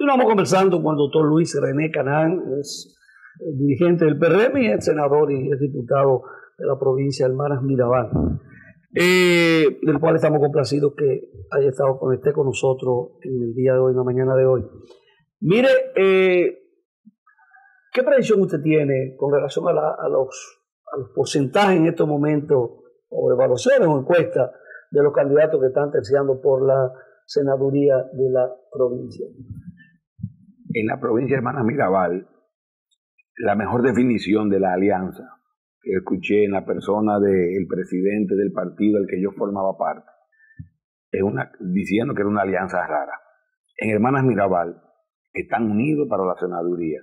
Continuamos conversando con el doctor Luis René Canán, es el dirigente del PRM y es senador y es diputado de la provincia de Hermanas Mirabal, del cual estamos complacidos que haya estado esté con nosotros en el día de hoy, en la mañana de hoy. Mire, ¿qué predicción usted tiene con relación a los porcentajes en estos momentos, o evaluaciones o encuestas, de los candidatos que están terciando por la senaduría de la provincia? En la provincia de Hermanas Mirabal, la mejor definición de la alianza que escuché en la persona del presidente del partido del que yo formaba parte, es diciendo que era una alianza rara. En Hermanas Mirabal están unidos para la senaduría,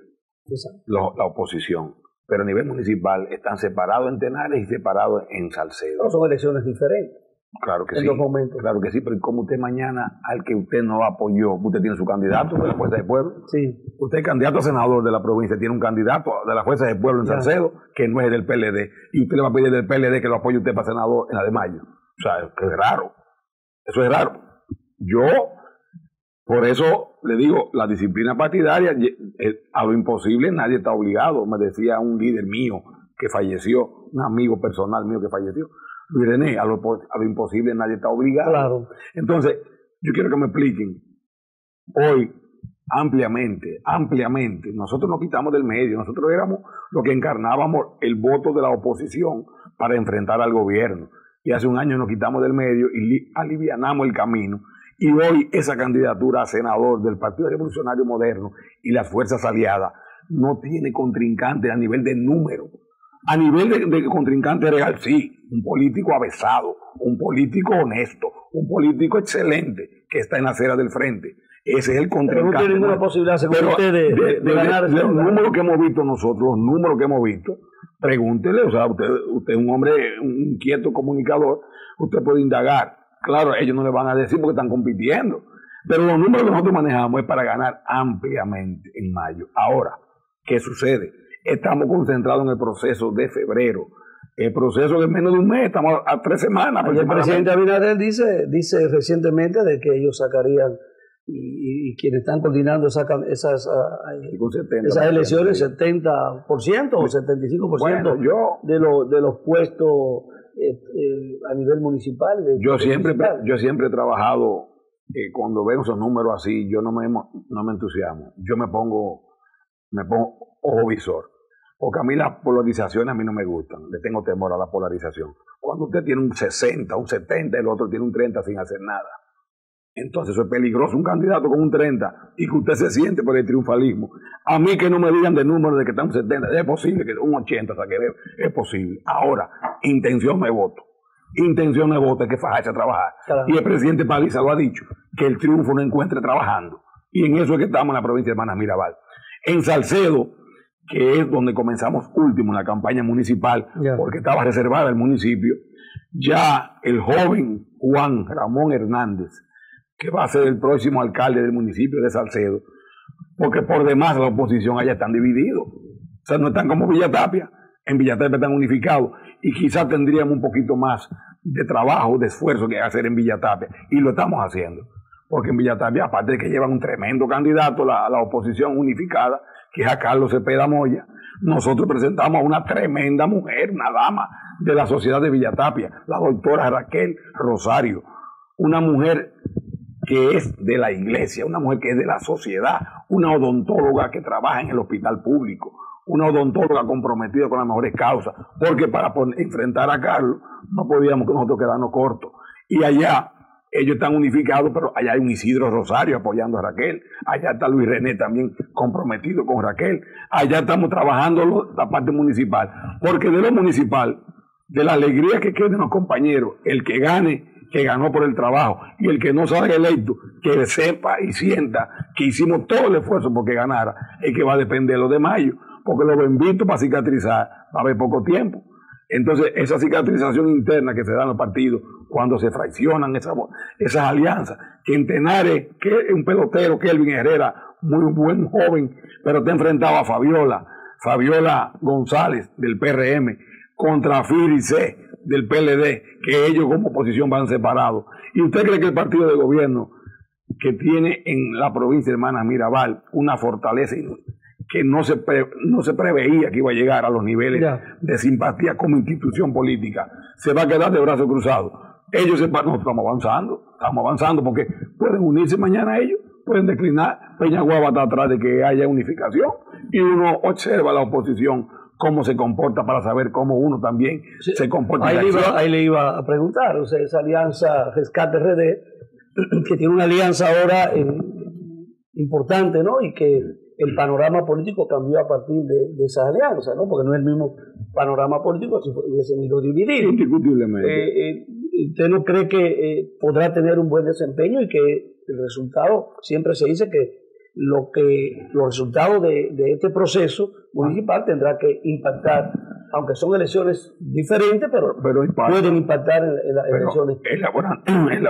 la oposición, pero a nivel municipal están separados en Tenares y separados en Salcedo. No son elecciones diferentes. Claro que en sí, los momentos. Claro que sí, pero como usted mañana, al que usted no apoyó, usted tiene su candidato de la Fuerza del Pueblo. Sí. Usted es candidato a senador de la provincia, tiene un candidato de la Fuerza del Pueblo en Salcedo, que no es del PLD, y usted le va a pedir del PLD que lo apoye usted para senador en la de mayo. O sea, que es raro. Eso es raro. Yo, por eso le digo, la disciplina partidaria, a lo imposible nadie está obligado. Me decía un líder mío que falleció, un amigo personal mío que falleció, Luis René, a lo imposible nadie está obligado. Claro. Entonces, yo quiero que me expliquen hoy ampliamente, nosotros nos quitamos del medio, nosotros éramos los que encarnábamos el voto de la oposición para enfrentar al gobierno, y hace un año nos quitamos del medio y alivianamos el camino, y hoy esa candidatura a senador del Partido Revolucionario Moderno y las fuerzas aliadas no tiene contrincante a nivel de número. A nivel de contrincante real, sí, un político avesado, un político honesto, un político excelente que está en la acera del frente. Ese es el contrincante. Pero no tiene ninguna posibilidad, según usted, de ganar. Los números que hemos visto nosotros, los números que hemos visto, pregúntele, o sea, usted es un hombre, un inquieto comunicador, usted puede indagar. Claro, ellos no le van a decir porque están compitiendo, pero los números que nosotros manejamos es para ganar ampliamente en mayo. Ahora, ¿qué sucede? Estamos concentrados en el proceso de febrero. El proceso de menos de un mes, estamos a 3 semanas. El presidente Abinader dice recientemente de que ellos sacarían, y quienes están coordinando esas elecciones, 70% o 75% bueno, de los puestos a nivel municipal. Yo siempre he trabajado, cuando veo esos números así, yo no me entusiasmo. Yo me pongo ojo visor. Porque a mí las polarizaciones a mí no me gustan. Le tengo temor a la polarización. Cuando usted tiene un 60, un 70, el otro tiene un 30 sin hacer nada. Entonces eso es peligroso. Un candidato con un 30 y que usted se siente por el triunfalismo. A mí que no me digan de número de que está un 70. Es posible que un 80 saque. Es posible. Ahora, intención de voto. Intención de voto es que fajarse a trabajar. Claro. Y el presidente Paliza lo ha dicho, que el triunfo no encuentre trabajando. Y en eso es que estamos en la provincia de Hermanas Mirabal. En Salcedo, que es donde comenzamos último en la campaña municipal, porque estaba reservada el municipio, ya el joven Juan Ramón Hernández, que va a ser el próximo alcalde del municipio de Salcedo, porque por demás la oposición allá están divididos. O sea, no están como Villatapia. En Villatapia están unificados y quizás tendríamos un poquito más de trabajo, de esfuerzo que hacer en Villatapia, y lo estamos haciendo. Porque en Villatapia, aparte de que llevan un tremendo candidato, la oposición unificada, que es a Carlos Cepeda Moya, nosotros presentamos a una tremenda mujer, una dama de la sociedad de Villatapia, la doctora Raquel Rosario, una mujer que es de la iglesia, una mujer que es de la sociedad, una odontóloga que trabaja en el hospital público, una odontóloga comprometida con las mejores causas, porque para enfrentar a Carlos no podíamos nosotros quedarnos cortos. Y allá ellos están unificados, pero allá hay un Isidro Rosario apoyando a Raquel, allá está Luis René también comprometido con Raquel, allá estamos trabajando la parte municipal, porque de lo municipal, de la alegría que queden los compañeros, el que gane, que ganó por el trabajo, y el que no salga electo, que sepa y sienta que hicimos todo el esfuerzo porque ganara, es que va a depender lo de mayo, porque los benditos para cicatrizar va a haber poco tiempo. Entonces, esa cicatrización interna que se da en los partidos cuando se fraccionan esas alianzas, que en Tenares, que es un pelotero, Kelvin Herrera, muy buen joven, pero está enfrentado a Fabiola González del PRM, contra Firi C del PLD, que ellos como oposición van separados. ¿Y usted cree que el partido de gobierno que tiene en la provincia de Hermanas Mirabal una fortaleza que no se preveía que iba a llegar a los niveles de simpatía como institución política, se va a quedar de brazos cruzados. Ellos nosotros estamos avanzando porque pueden unirse mañana ellos, pueden declinar. Peñaguaba está atrás de que haya unificación y uno observa a la oposición cómo se comporta para saber cómo uno también se comporta. Ahí le iba a preguntar, o sea, esa alianza Rescate RD, que tiene una alianza ahora importante, ¿no? Y que el panorama político cambió a partir de esa alianza, ¿no? Porque no es el mismo panorama político si hubiesen ido dividido. Indiscutiblemente. ¿Usted no cree que podrá tener un buen desempeño y que el resultado, siempre se dice que los resultados de este proceso municipal tendrá que impactar, aunque son elecciones diferentes, pero pueden impactar en las elecciones? El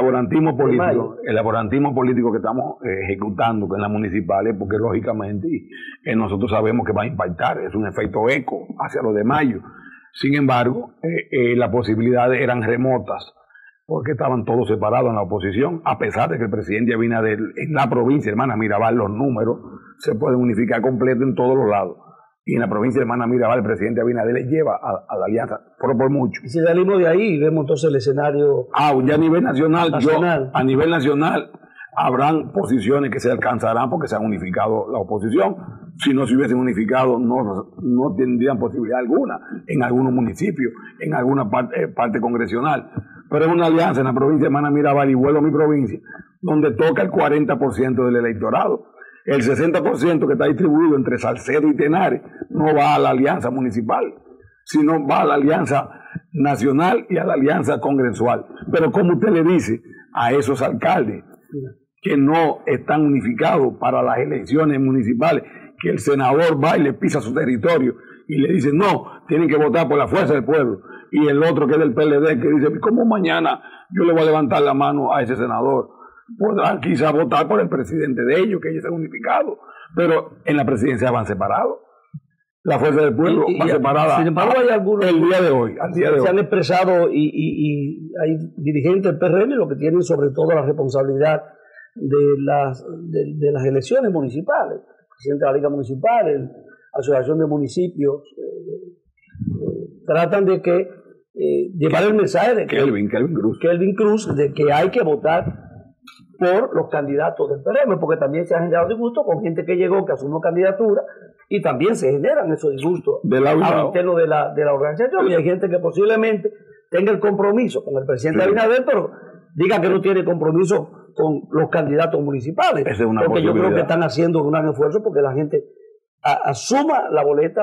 laborantismo político que estamos ejecutando en las municipales, porque lógicamente nosotros sabemos que va a impactar, es un efecto eco hacia lo de mayo. Sin embargo, las posibilidades eran remotas, porque estaban todos separados en la oposición, a pesar de que el presidente Abinader, en la provincia de Hermanas Mirabal, los números se pueden unificar completo en todos los lados. Y en la provincia de Hermanas Mirabal, el presidente Abinader le lleva a la alianza, pero por mucho. Y si salimos de ahí y vemos entonces el escenario... Ya a nivel nacional. A nivel nacional habrán posiciones que se alcanzarán porque se ha unificado la oposición. Si no se hubiesen unificado, no tendrían posibilidad alguna en algunos municipios, en alguna parte congresional. Pero es una alianza en la provincia de Hermanas Mirabal, y vuelvo a mi provincia, donde toca el 40% del electorado. El 60% que está distribuido entre Salcedo y Tenares no va a la alianza municipal, sino va a la alianza nacional y a la alianza congresual. Pero ¿cómo usted le dice a esos alcaldes que no están unificados para las elecciones municipales, que el senador va y le pisa su territorio y le dice no, tienen que votar por la fuerza del pueblo, y el otro que es del PLD que dice ¿cómo mañana yo le voy a levantar la mano a ese senador? Podrán quizás votar por el presidente de ellos, que ellos se han unificado, pero en la presidencia van separados. La fuerza del pueblo va separada. Sin embargo, hay algunos al día de hoy. Se han expresado y hay dirigentes del PRM lo que tienen sobre todo la responsabilidad de las elecciones municipales. El presidente de la Liga Municipal, la Asociación de Municipios, tratan de que llevar el mensaje de Kelvin Cruz, de que hay que votar por los candidatos del PRM, porque también se ha generado disgusto con gente que llegó, que asumió candidatura, y también se generan esos disgustos al interno de la organización, y hay gente que posiblemente tenga el compromiso con el presidente Abinader, pero diga que no tiene compromiso con los candidatos municipales, porque yo creo que están haciendo un gran esfuerzo porque la gente asuma la boleta,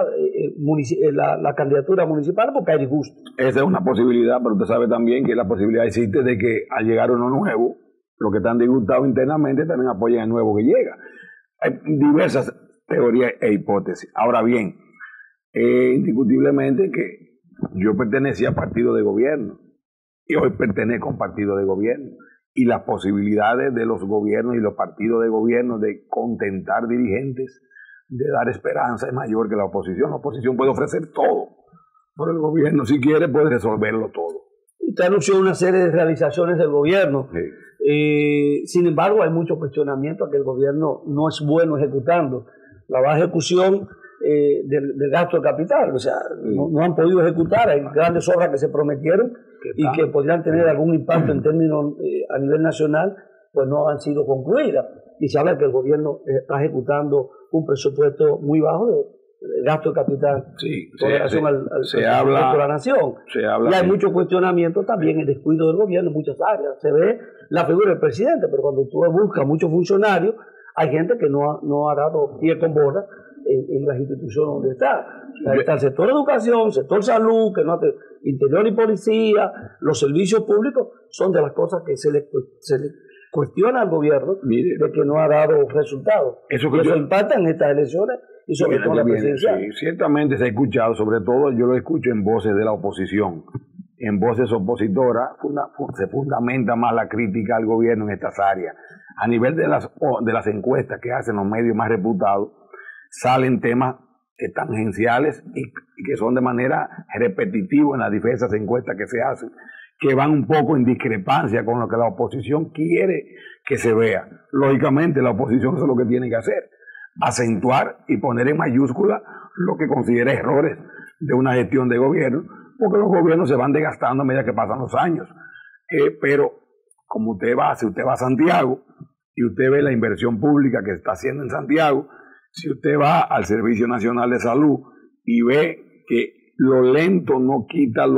la candidatura municipal, porque hay disgusto. Esa es una posibilidad, pero usted sabe también que la posibilidad existe de que al llegar uno nuevo, los que están disgustados internamente también apoyan al nuevo que llega. Hay diversas teorías e hipótesis. Ahora bien, indiscutiblemente que yo pertenecía a partido de gobierno y hoy pertenezco a un partido de gobierno, y las posibilidades de los gobiernos y los partidos de gobierno de contentar dirigentes, de dar esperanza, es mayor que la oposición. La oposición puede ofrecer todo, pero el gobierno, si quiere, puede resolverlo todo. Usted anunció una serie de realizaciones del gobierno. Sí. Sin embargo, hay mucho cuestionamiento a que el gobierno no es bueno ejecutando. La baja ejecución del gasto de capital, o sea, no han podido ejecutar. Hay grandes obras que se prometieron y que podrían tener algún impacto en términos a nivel nacional, pues no han sido concluidas. Y se habla de que el gobierno está ejecutando un presupuesto muy bajo de gasto de capital con relación al presupuesto de la nación. Y hay mucho cuestionamiento también, el descuido del gobierno en muchas áreas. Se ve la figura del presidente, pero cuando tú buscas muchos funcionarios, hay gente que no ha dado pie con bola en las instituciones donde está. Ahí está el sector educación, sector salud, que no interior y policía, los servicios públicos, son de las cosas que se le cuestiona al gobierno de que no ha dado resultados. Eso impacta en estas elecciones y sobre todo en la presidencial. Sí, ciertamente se ha escuchado, sobre todo yo lo escucho en voces de la oposición. En voces opositoras se fundamenta más la crítica al gobierno en estas áreas. A nivel de las encuestas que hacen los medios más reputados, salen temas tangenciales y que son de manera repetitiva en las diversas encuestas que se hacen, que van un poco en discrepancia con lo que la oposición quiere que se vea. Lógicamente la oposición eso es lo que tiene que hacer, acentuar y poner en mayúscula lo que considera errores de una gestión de gobierno, porque los gobiernos se van desgastando a medida que pasan los años. Pero como si usted va a Santiago y usted ve la inversión pública que está haciendo en Santiago, si usted va al Servicio Nacional de Salud y ve que lo lento no quita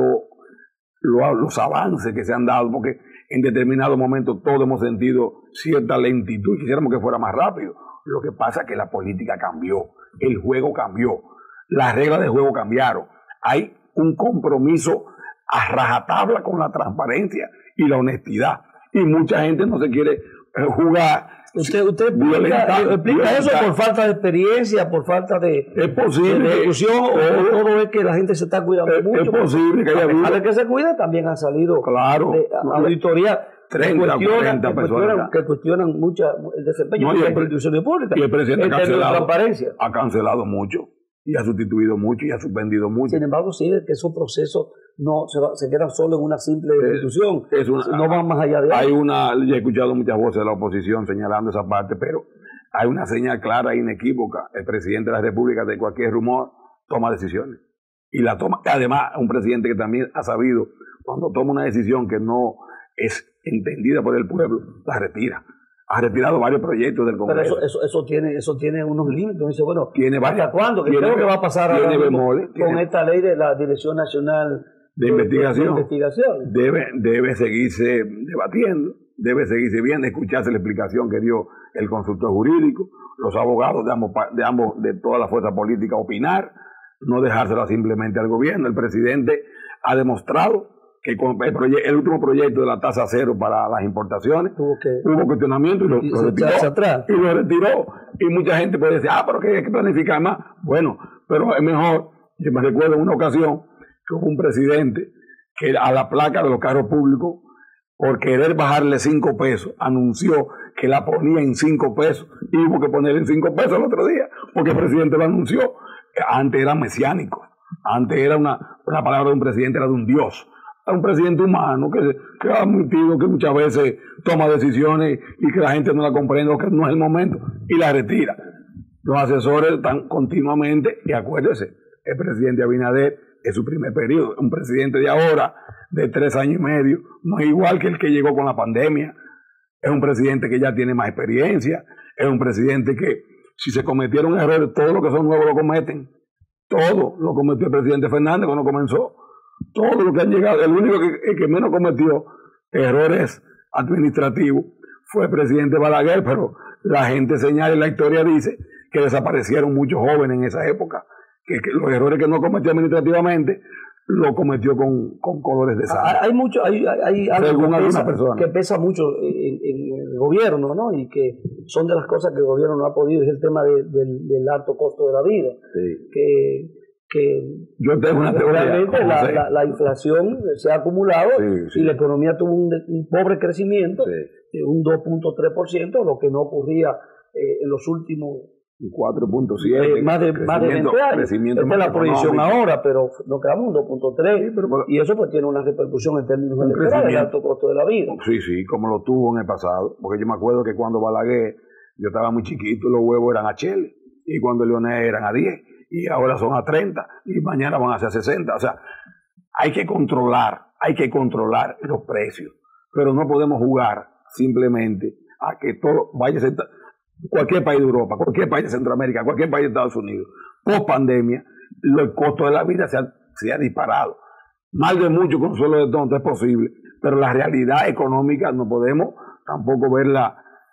los avances que se han dado, porque en determinados momentos todos hemos sentido cierta lentitud y quisiéramos que fuera más rápido. Lo que pasa es que la política cambió, el juego cambió, las reglas del juego cambiaron. Hay un compromiso a rajatabla con la transparencia y la honestidad. Y mucha gente no se quiere jugar. Usted explica eso por falta de experiencia, por falta de discusión, o todo es que la gente se está cuidando mucho. Es posible que haya habido. A ver que se cuida, también han salido auditorías 30 o 40 personas que cuestionan mucho el desempeño de las instituciones públicas. Y el presidente ha cancelado mucho, y ha sustituido mucho, y ha suspendido mucho. Sin embargo, sigue que esos procesos no se quedan solo en una simple institución, no van más allá de eso. Yo he escuchado muchas voces de la oposición señalando esa parte, pero hay una señal clara e inequívoca. El presidente de la República, de cualquier rumor, toma decisiones. Y la toma, además, un presidente que también ha sabido, cuando toma una decisión que no es entendida por el pueblo, la retira. Ha retirado varios proyectos del Congreso. Pero eso tiene unos límites. Dice, bueno, ¿hasta cuándo? ¿Qué es lo que va a pasar ahora con esta ley de la Dirección Nacional de Investigación? Debe seguirse debatiendo, debe seguirse viendo, escucharse la explicación que dio el consultor jurídico, los abogados de toda la fuerza política opinar, no dejárselo simplemente al gobierno. El presidente ha demostrado que con el último proyecto de la tasa cero para las importaciones hubo cuestionamiento y lo retiró. Y mucha gente puede decir, pero que hay que planificar más. Bueno, pero es mejor. Yo me recuerdo en una ocasión que hubo un presidente que a la placa de los carros públicos, por querer bajarle 5 pesos, anunció que la ponía en 5 pesos y hubo que ponerle en 5 pesos el otro día, porque el presidente lo anunció. Antes era mesiánico, antes era una palabra de un presidente, era de un dios. Un presidente humano que ha admitido que muchas veces toma decisiones y que la gente no la comprende o que no es el momento y la retira. Los asesores están continuamente, y acuérdese, el presidente Abinader es su primer periodo. Un presidente de ahora, de 3 años y medio, no es igual que el que llegó con la pandemia. Es un presidente que ya tiene más experiencia, es un presidente que si se cometieron errores, todos los que son nuevos lo cometen. Todo lo cometió el presidente Fernández cuando comenzó. Todo lo que han llegado, el único que menos cometió errores administrativos fue el presidente Balaguer, pero la gente señala y la historia dice que desaparecieron muchos jóvenes en esa época, que los errores que no cometió administrativamente lo cometió con colores de sangre. Hay algo que pesa mucho en el gobierno, ¿no? Y que son de las cosas que el gobierno no ha podido, es el tema del alto costo de la vida. Sí. Que yo tengo una teoría. Realmente la inflación se ha acumulado y la economía tuvo un pobre crecimiento, de un 2.3%, lo que no ocurría en los últimos 4.7, más de 20 años. Esta es la proyección ahora, pero nos quedamos en 2.3, y eso pues tiene una repercusión en términos electorales del alto costo de la vida. Sí, como lo tuvo en el pasado, porque yo me acuerdo que cuando Balaguer, yo estaba muy chiquito, los huevos eran a chele, y cuando Leonel eran a 10, y ahora son a 30, y mañana van a ser 60. O sea, hay que controlar los precios, pero no podemos jugar simplemente a que todo vaya a ser, cualquier país de Europa, cualquier país de Centroamérica, cualquier país de Estados Unidos, post pandemia, el costo de la vida se ha disparado. Mal de mucho, consuelo de tonto, es posible, pero la realidad económica no podemos tampoco verla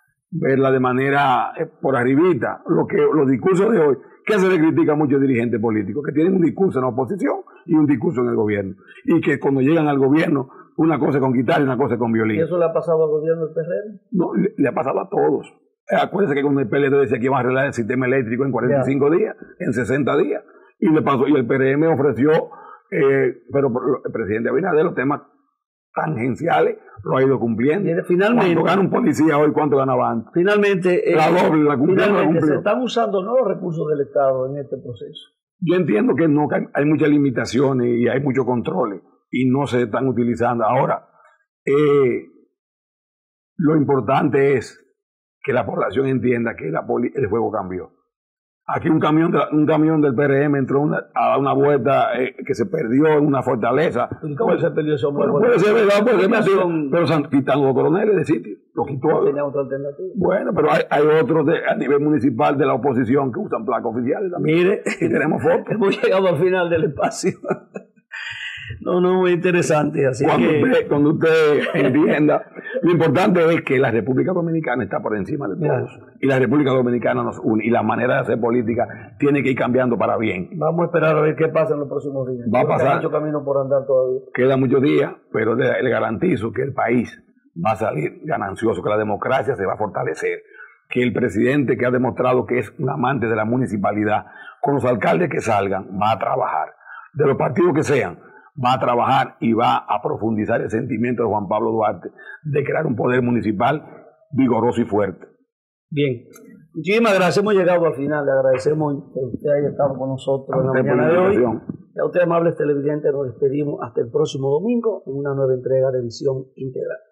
de manera por arribita. Los discursos de hoy, que se le critica a muchos dirigentes políticos, que tienen un discurso en la oposición y un discurso en el gobierno, y que cuando llegan al gobierno, una cosa es con guitarra y una cosa es con violín. ¿Y eso le ha pasado al gobierno del PRM? No, le ha pasado a todos. Acuérdense que cuando el PLD decía que iba a arreglar el sistema eléctrico en 45 días, en 60 días, y le pasó, y el PRM ofreció, pero el presidente Abinader, los temas tangenciales lo ha ido cumpliendo. Finalmente, ¿cuánto gana un policía hoy? ¿Cuánto ganaba antes? Finalmente, la cumplió. Se están usando nuevos recursos del Estado en este proceso. Yo entiendo que no, que hay muchas limitaciones y hay muchos controles y no se están utilizando. Ahora, Lo importante es que la población entienda que el juego cambió. Aquí un camión del PRM entró a dar una vuelta que se perdió en una fortaleza. ¿Y cómo se perdió eso? Bueno, puede ser verdad, pero se quitan los coroneles de sitio. Lo quitó. Tenía otra alternativa. Bueno, pero hay otros a nivel municipal de la oposición que usan placas oficiales también. Mire, y tenemos fotos. Hemos llegado al final del espacio. No, muy interesante. Así cuando usted entienda, lo importante es que la República Dominicana está por encima de todos. Y la República Dominicana nos une. Y la manera de hacer política tiene que ir cambiando para bien. Vamos a esperar a ver qué pasa en los próximos días. Va a pasar. Hay mucho camino por andar todavía. Queda muchos días, pero le garantizo que el país va a salir ganancioso, que la democracia se va a fortalecer, que el presidente, que ha demostrado que es un amante de la municipalidad, con los alcaldes que salgan, va a trabajar. De los partidos que sean, va a trabajar y va a profundizar el sentimiento de Juan Pablo Duarte de crear un poder municipal vigoroso y fuerte. Bien, muchísimas gracias. Hemos llegado al final. Le agradecemos que usted haya estado con nosotros en la mañana de hoy. Y a ustedes, amables televidentes, nos despedimos hasta el próximo domingo en una nueva entrega de Visión Integral.